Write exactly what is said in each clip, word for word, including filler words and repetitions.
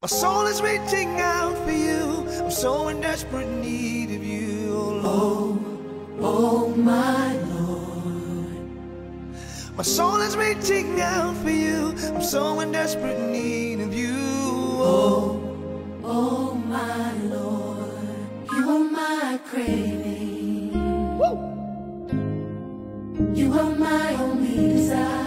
My soul is reaching out for you. I'm so in desperate need of you, oh Lord. Oh, oh my Lord. My soul is reaching out for you. I'm so in desperate need of you, oh. Oh, oh my Lord. You are my craving. Woo. You are my only desire.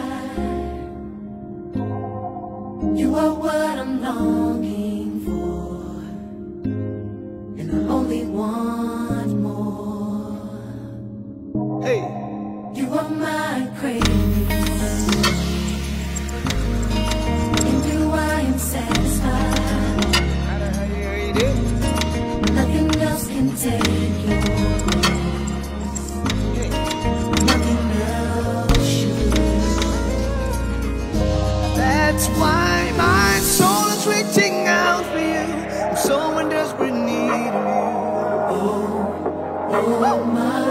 You are what I'm longing for, and I only want more. Hey. You are my craving. In you I am satisfied. Nothing else can take your place. Nothing else should. That's why my soul is reaching out for you. I'm so in desperate need of you. Oh, oh my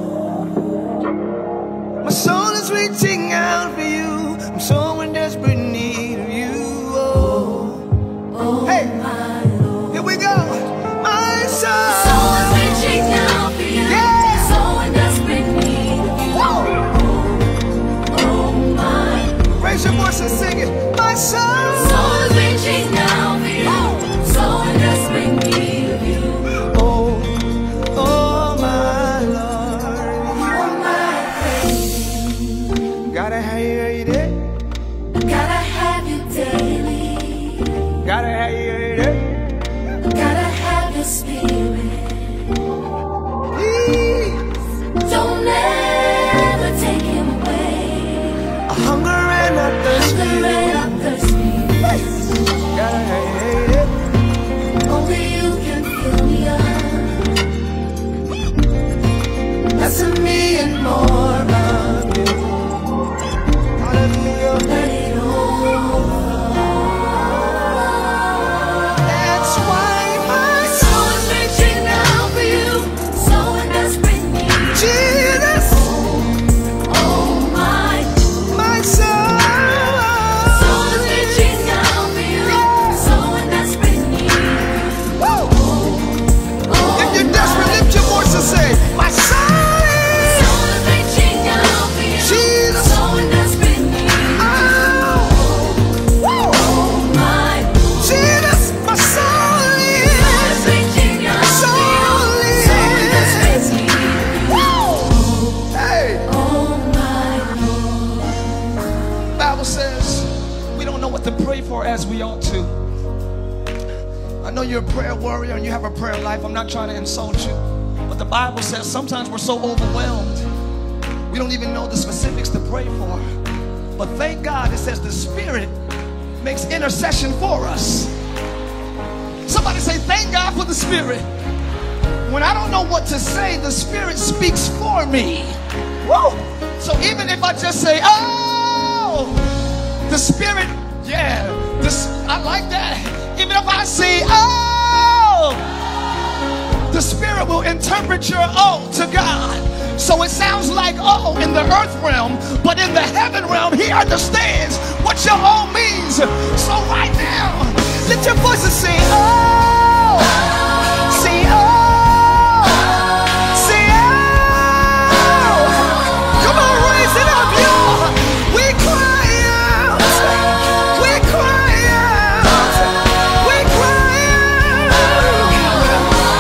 Lord. My soul is reaching out for you. I'm so in desperate need of you. Oh, oh hey, my Lord. Here we go. My soul, soul is reaching out for you. Yeah. So in desperate need of you. Whoa. Oh, oh my Lord. Raise your voice and sing it. My soul, soul is reaching out for you. So in desperate need of you. Oh, oh my Lord. You are my craving. Gotta have you every day. Gotta have you daily. Gotta have you every day. Gotta have your spirit. Please. Don't ever take him away. I hunger and I thirst for Hunger you. and I'm thirsty. Gotta have you every day. Only you can fill me up. Less of me and more of you. Hallelujah. Let it all. That's why my Soul is reaching out for you. So in desperate need. Jesus, Oh my. my soul. Soul is reaching out for you. So in desperate need. Woo. Oh, If you're desperate, lift your voice and say, my soul is. soul is reaching out for you. Jesus. So in desperate need. Oh. Woo. Oh my. Jesus, my soul Soul is. is reaching out for you. So in desperate need. Woo. Hey, Oh my Lord. Bible says we don't know what to pray for as we ought to. I know you're a prayer warrior and you have a prayer life. I'm not trying to insult you. But the Bible says sometimes we're so overwhelmed, we don't even know the specifics to pray for. But thank God it says the Spirit makes intercession for us. Somebody say, thank God for the Spirit. When I don't know what to say, the Spirit speaks for me. Woo! So even if I just say, oh, the Spirit, yeah, this, I like that. Even if I say, oh, the Spirit will interpret your oh to God. So it sounds like oh in the earth realm, but in the heaven realm, He understands what your oh means. So right now, lift your voice and say, oh, say oh, say oh. Come on, raise it up, y'all. We cry out, we cry out, we cry out.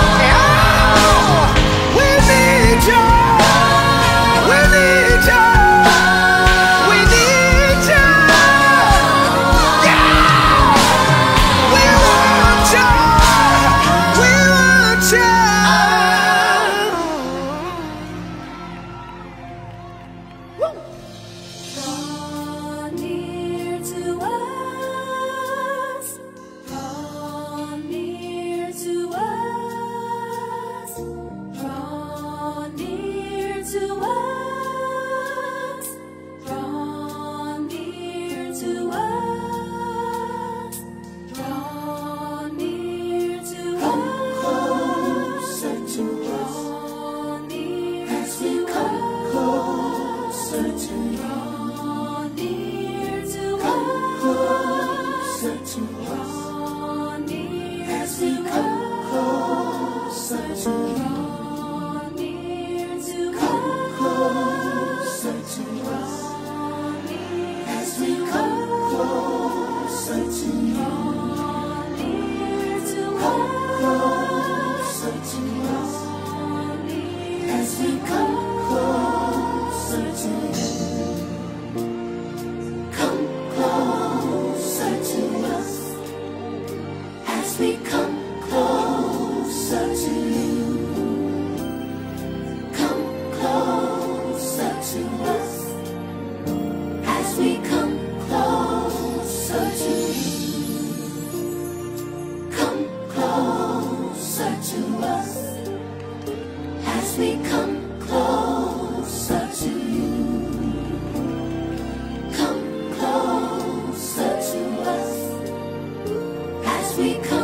Oh, we need you, we need you, we need you. Yeah. as we come closer to you. Come closer to us as we come closer to you. Come closer to us as we come closer to you. Come closer to us as we come